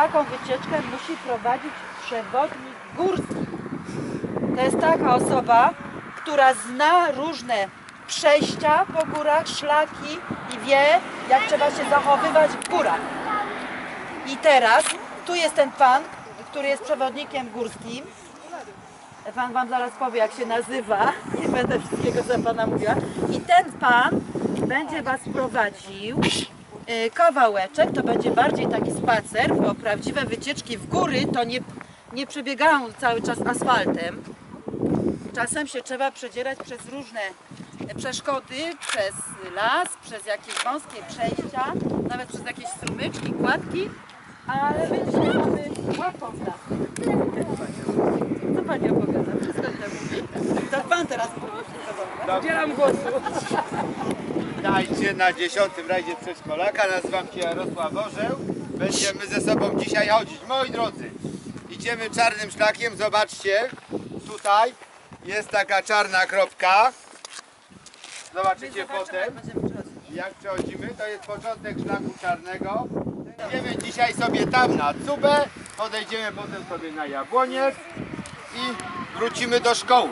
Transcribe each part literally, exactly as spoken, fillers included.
taką wycieczkę musi prowadzić przewodnik górski. To jest taka osoba, która zna różne przejścia po górach, szlaki i wie, jak trzeba się zachowywać w górach. I teraz tu jest ten pan, który jest przewodnikiem górskim. Pan wam zaraz powie, jak się nazywa. Nie będę wszystkiego za pana mówiła. I ten pan będzie was prowadził kawałeczek. To będzie bardziej taki spacer, bo prawdziwe wycieczki w góry to nie, nie przebiegają cały czas asfaltem. Czasem się trzeba przedzierać przez różne przeszkody, przez las, przez jakieś wąskie przejścia, nawet przez jakieś strumyczki, kładki, ale my dzisiaj mamy łatwą trasę. Co pani opowiada? Wszystko źle mówi. To pan teraz mówi. Udzielam głosu. Witajcie na dziesiątym rajdzie przedszkolaka. Nazywam się Jarosław Orzeł. Będziemy ze sobą dzisiaj chodzić. Moi drodzy, idziemy czarnym szlakiem. Zobaczcie, tutaj jest taka czarna kropka. Zobaczycie potem, jak przechodzimy. To jest początek szlaku czarnego. Idziemy dzisiaj sobie tam na Cubę. Podejdziemy potem sobie na Jabłoniec i wrócimy do szkoły.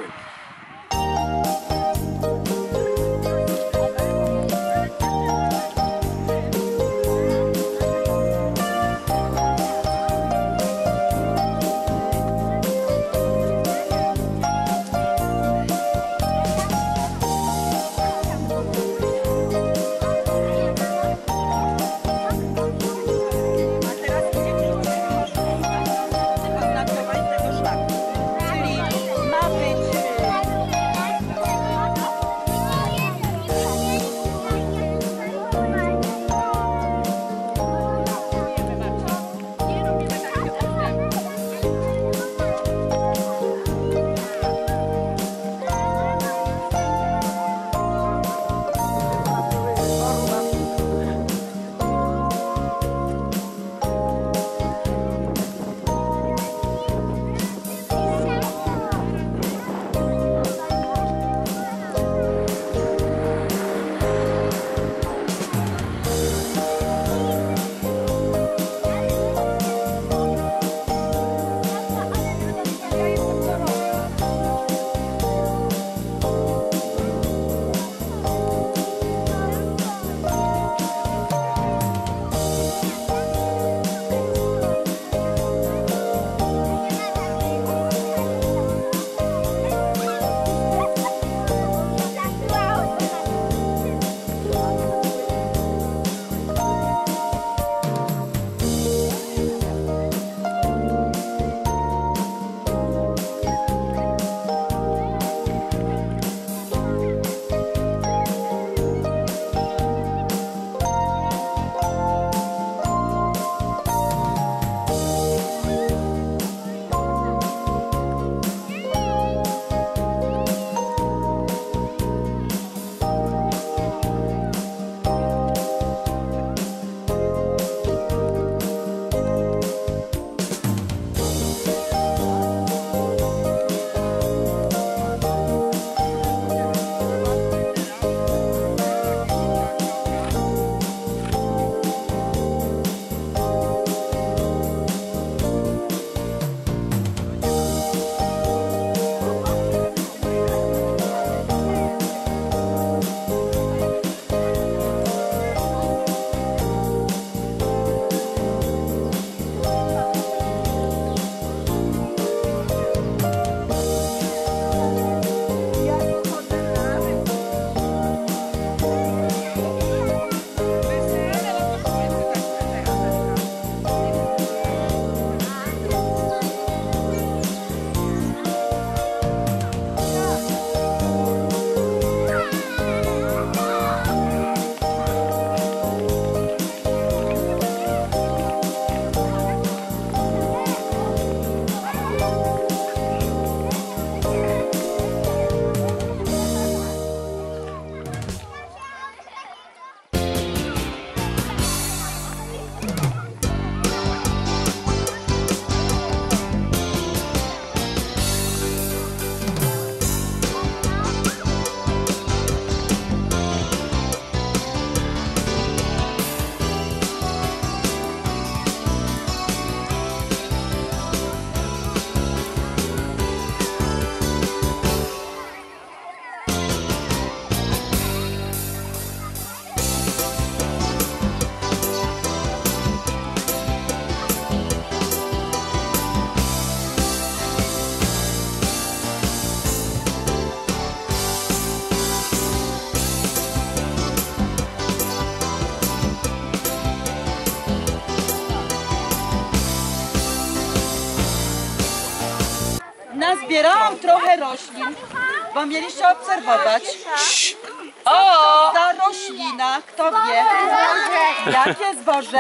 nazbierałam trochę roślin, bo mieliście obserwować. O! Ta roślina, kto wie? Jakie zboże?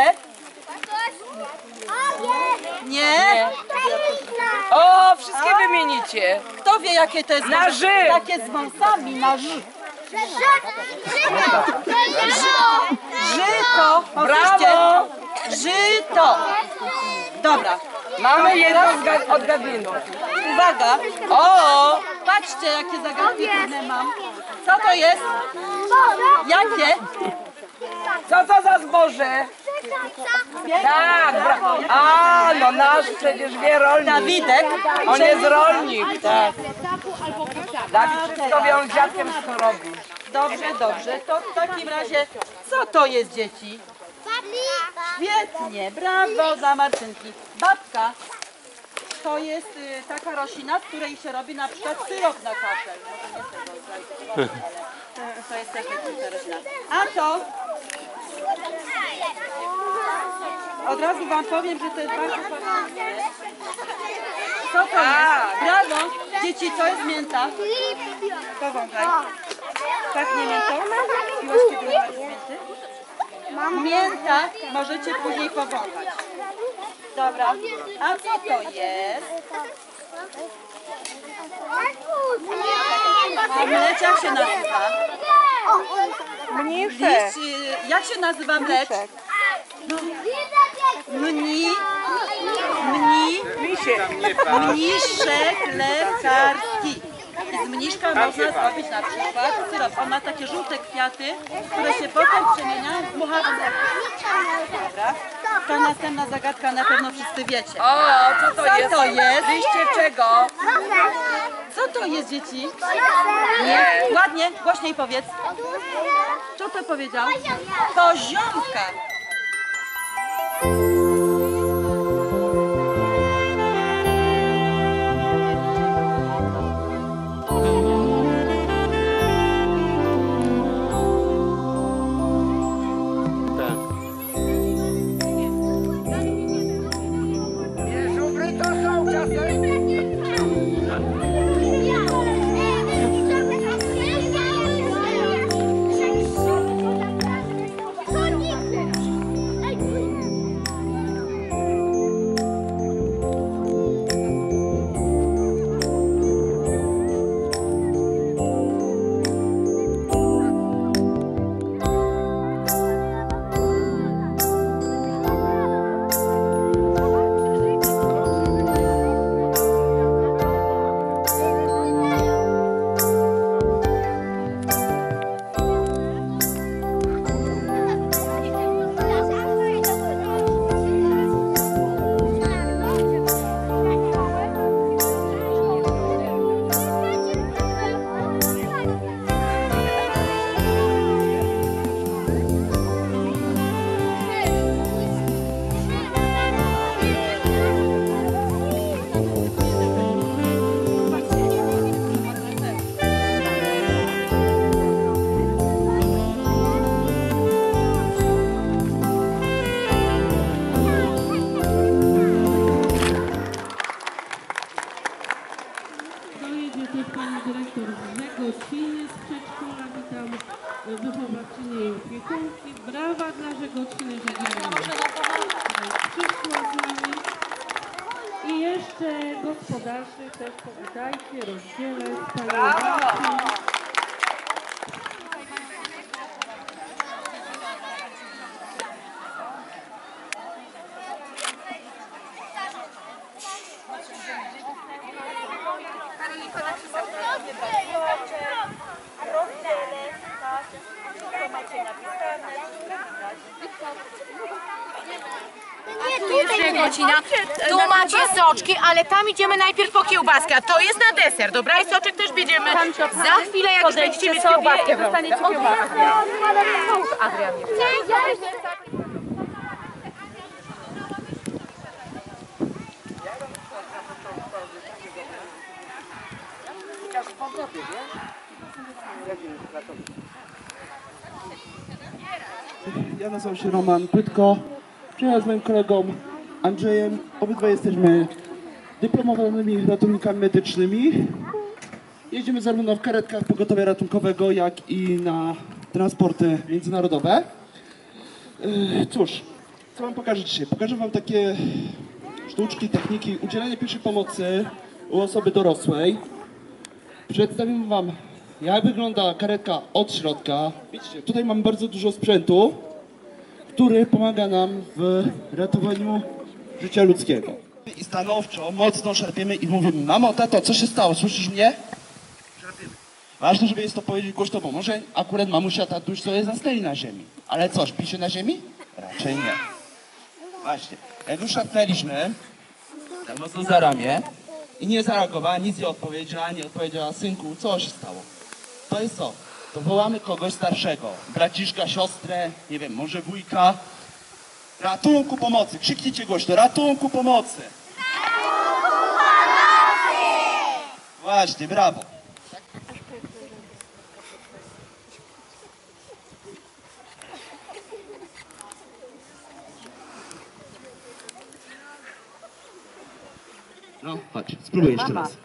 Nie? O, wszystkie wymienicie. Kto wie, jakie to jest Na zboże? ży. Takie z wąsami, na ży. Żyto! Brawo! Żyto! Dobra. Mamy jedno zga- odgadnięcie. Uwaga! O! Patrzcie, jakie zagadki trudne mam. Co to jest? Jakie? Co to za zboże? Tak, bra- a no nasz przecież wie rolnik. Dawidek. On jest rolnik, tak. Dawid wszystko wie, on z dziadkiem co robi. Dobrze, dobrze. To w takim razie, co to jest, dzieci? Świetnie, brawo dla Martynki. Babka to jest y, taka roślina, z której się robi na przykład syrop na kaszel. Może nie z tego, ale to jest też taka roślina. A to, od razu wam powiem, że to jest bardzo ważne. Co to jest? Brawo! Dzieci, to jest mięta. Powąchaj. Pachnie miętą? Miłości były mięty? Mięta możecie później powąchać. Dobra. A co to jest? A mlecz jak się nazywa? Mniejsze. Liść, y, jak się nazywa mlecz? Mni, mni, mniszek lekarski. I z mniszka można zrobić na przykład syrop. On ma takie żółte kwiaty, które się potem przemieniają w muchawce. Dobra. To następna zagadka, na pewno wszyscy wiecie. O, co to Co jest? to jest? Liście czego? Co to jest, dzieci? Nie. Ładnie, głośniej powiedz. Co to powiedział? Poziomka. Żubry to są czasem. Dojedzie też pani dyrektor z Żegociny z przedszkola. Witam wychowawczynię i opiekunki. Brawa dla Żegociny, że przyszła z nami. I jeszcze gospodarzy też powitajcie, rozdzielę z panią Martą. Żegocina. Tu macie soczki, ale tam idziemy najpierw po kiełbaskę. To jest na deser, dobra? I soczek też będziemy za chwilę, jak już będziecie mieć kiełbaskę. Dostaniecie kiełbaskę. Adrian nie chce. Ja nazywam się Roman Pytko. Przyjechałem z moim kolegą Andrzejem. Obydwaj jesteśmy dyplomowanymi ratownikami medycznymi. Jeździmy zarówno w karetkach pogotowia ratunkowego, jak i na transporty międzynarodowe. Yy, Cóż, co wam pokażę dzisiaj? Pokażę wam takie sztuczki, techniki udzielania pierwszej pomocy u osoby dorosłej. Przedstawimy wam, jak wygląda karetka od środka. Widzicie, tutaj mamy bardzo dużo sprzętu, który pomaga nam w ratowaniu życia ludzkiego. I stanowczo, mocno szarpiemy i mówimy: mamo, tato, co się stało? Słyszysz mnie? Szarpiemy. Ważne, żeby jest to powiedzieć głośno, bo może akurat mamusia, tatuś sobie zastali na ziemi. Ale co, śpi się na ziemi? Raczej nie. Właśnie, jak już szarpnęliśmy, tak mocno za ramię i nie zareagowała, nic nie odpowiedziała, nie odpowiedziała: synku, co się stało? To jest co? To wołamy kogoś starszego, braciszka, siostrę, nie wiem, może wujka. Ratunku, pomocy! Krzyknijcie głośno: ratunku, pomocy! Właśnie, brawo! No, chodź, spróbuj jeszcze raz.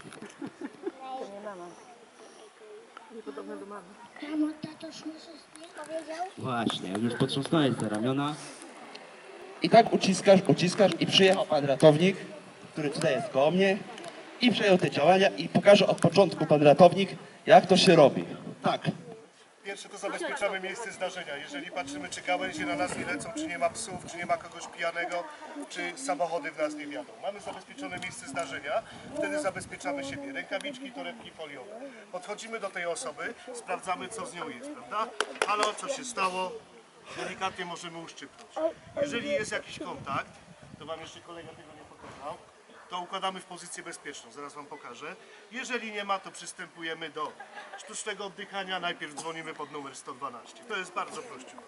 Mamo, tatuś musisz nie powiedział? Właśnie, jak już potrząsnąłeś za ramiona. I tak uciskasz, uciskasz i przyjechał pan ratownik, który tutaj jest koło mnie, i przejął te działania i pokaże od początku pan ratownik, jak to się robi. Tak. Pierwsze to zabezpieczamy miejsce zdarzenia. Jeżeli patrzymy, czy gałęzie na nas nie lecą, czy nie ma psów, czy nie ma kogoś pijanego, czy samochody w nas nie wjadą. Mamy zabezpieczone miejsce zdarzenia, wtedy zabezpieczamy siebie. Rękawiczki, torebki foliowe. Podchodzimy do tej osoby, sprawdzamy, co z nią jest, prawda? Halo, co się stało? Delikatnie możemy uszczypnąć. Jeżeli jest jakiś kontakt, to wam jeszcze kolega tego nie pokazał, to układamy w pozycję bezpieczną, zaraz wam pokażę. Jeżeli nie ma, to przystępujemy do sztucznego oddychania. Najpierw dzwonimy pod numer sto dwanaście. To jest bardzo prościutko.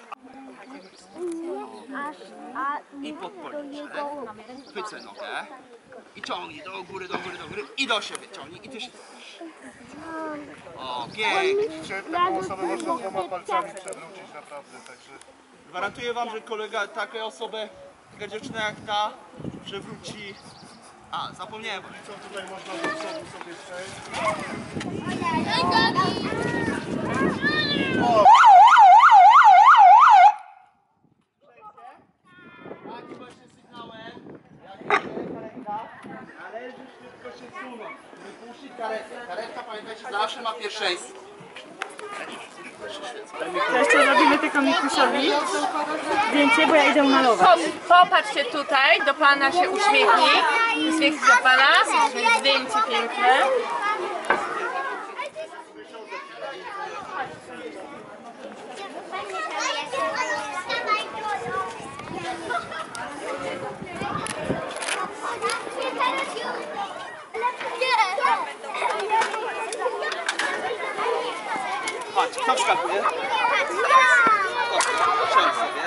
I pod policzek. Chwycę nogę. I ciągnij do góry, do góry, do góry. I do siebie ciągnij. I ty się... O, pięknie. Taką osobę można dwoma palcami przewrócić naprawdę, także... Gwarantuję wam, że kolega taką osobę, taka dziewczyna jak ta, przewróci... A, zapomniałem. Co tutaj można do przodu sobie przejść? Taki właśnie sygnałem, jak jest karetka, należy szybko się sunąć, wypuścić karetkę. Karetka, pamiętajcie, zawsze ma pierwszeństwo. Jeszcze zrobimy tylko Mikusiowi zdjęcie, bo ja idę malować. Popatrzcie tutaj, do pana się uśmiechnij. Uśmiechnij się do pana, zdjęcie piękne. Chodź, kto wskakuje? Siądź sobie.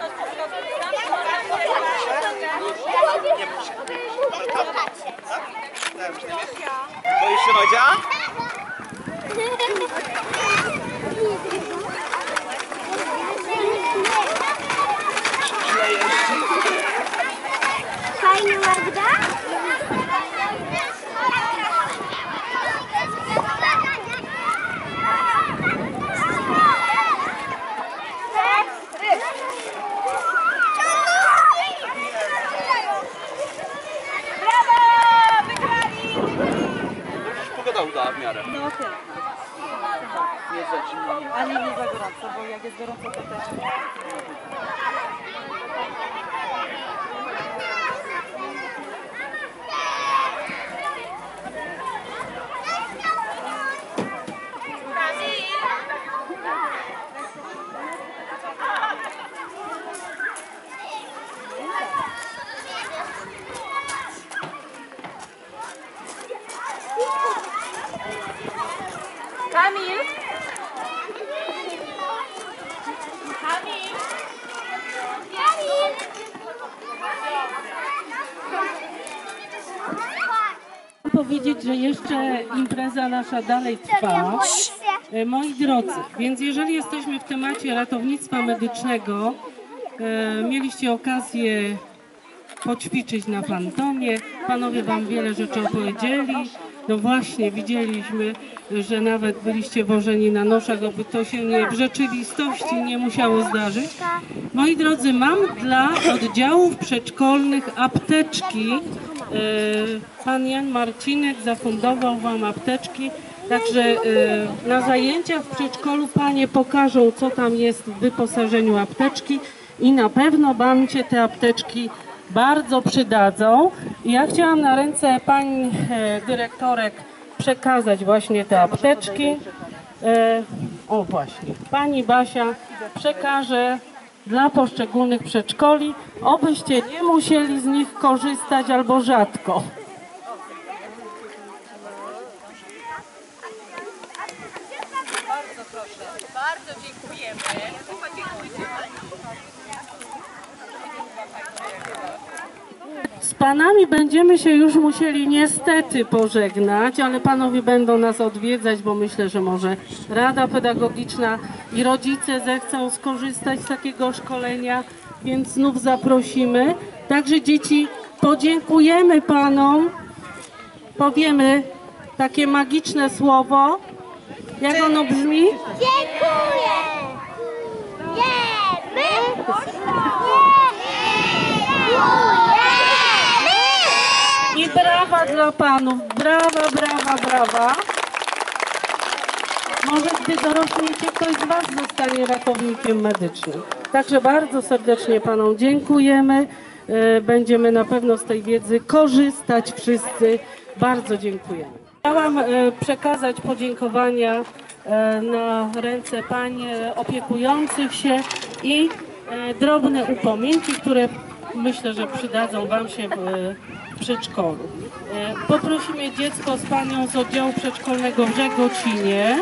Nie bój się. Może tam, tak? Dałem się, nie? Boisz się, Madzia? Źle jeździ. Fajnie, Magda? Pogoda udała w miarę. No tak. Nie za zimno. Ani nie za gorąco, bo jak jest gorąco, to też. Kamil! Kamil! Powiedzieć, że jeszcze impreza nasza dalej trwa. E, Moi drodzy, więc jeżeli jesteśmy w temacie ratownictwa medycznego, e, mieliście okazję poćwiczyć na fantomie. Panowie Wam wiele rzeczy opowiedzieli. No właśnie, widzieliśmy, że nawet byliście wożeni na noszach, aby to się nie, w rzeczywistości nie musiało zdarzyć. Moi drodzy, mam dla oddziałów przedszkolnych apteczki. Pan Jan Marcinek zafundował Wam apteczki, także na zajęciach w przedszkolu Panie pokażą, co tam jest w wyposażeniu apteczki i na pewno Wam się te apteczki bardzo przydadzą. I ja chciałam na ręce Pani dyrektorek przekazać właśnie te apteczki. O właśnie, Pani Basia przekaże dla poszczególnych przedszkoli, obyście nie musieli z nich korzystać albo rzadko. Bardzo proszę, bardzo dziękujemy. Z Panami będziemy się już musieli niestety pożegnać, ale Panowie będą nas odwiedzać, bo myślę, że może Rada Pedagogiczna i rodzice zechcą skorzystać z takiego szkolenia, więc znów zaprosimy. Także dzieci, podziękujemy Panom, powiemy takie magiczne słowo. Jak ono brzmi? Dziękuję! Dziękujemy! I brawa dla Panów, brawa, brawa, brawa. Może gdy dorośniecie, ktoś z Was zostanie ratownikiem medycznym. Także bardzo serdecznie Panom dziękujemy. Będziemy na pewno z tej wiedzy korzystać wszyscy. Bardzo dziękujemy. Chciałam przekazać podziękowania na ręce pań opiekujących się i drobne upominki, które myślę, że przydadzą Wam się w przedszkolu. Poprosimy dziecko z Panią z oddziału przedszkolnego w Żegocinie.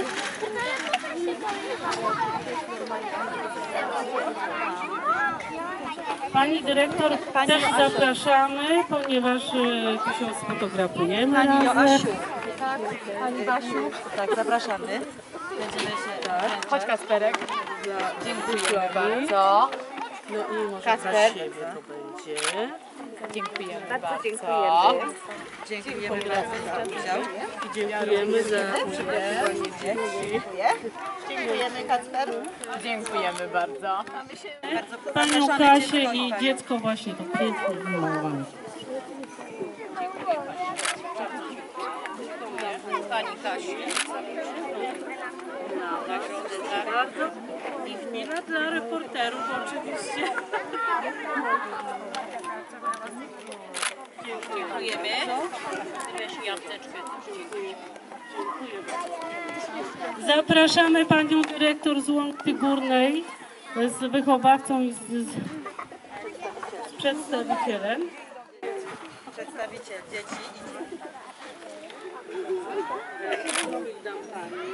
Pani dyrektor też zapraszamy, ponieważ tu się sfotografujemy Pani razem. Joasiu, tak, Pani Basiu, tak, zapraszamy. Będziemy się tak. Chodź Kasperek. Dziękujemy bardzo. No i może Kasper. dla siebie to będzie. Dziękujemy bardzo. Dziękujemy bardzo za udział. I dziękujemy za przygotowanie dzieci. Dziękujemy Kacper. Dziękujemy bardzo. Panią Kasię i dziecko właśnie to pięknie wymalowane. Pani Kasiu. Bardzo. I chwila dla reporterów oczywiście. Dziękujemy. Wiesz, i apteczkę też dziękuję. Zapraszamy Panią dyrektor z Łąki Górnej z wychowawcą i z, z, z przedstawicielem. Przedstawiciel dzieci. Dam Pani.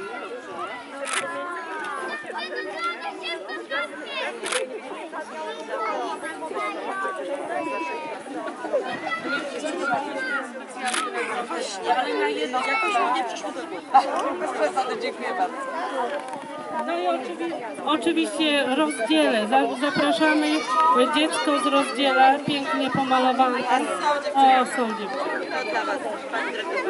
Właśnie, ale na jedno, jakoś mi nie przyszło do głowy. Bez przesady, dziękuję bardzo. No i oczywiście, oczywiście rozdziele. Zapraszamy dziecko z rozdziela, pięknie pomalowane. A są dziewczyny. O, są dziewczyny. To dla Was, Pani dyrektor.